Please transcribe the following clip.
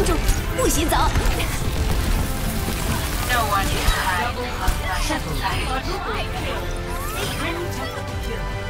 住，不许走！ No one can hide from the sunlight.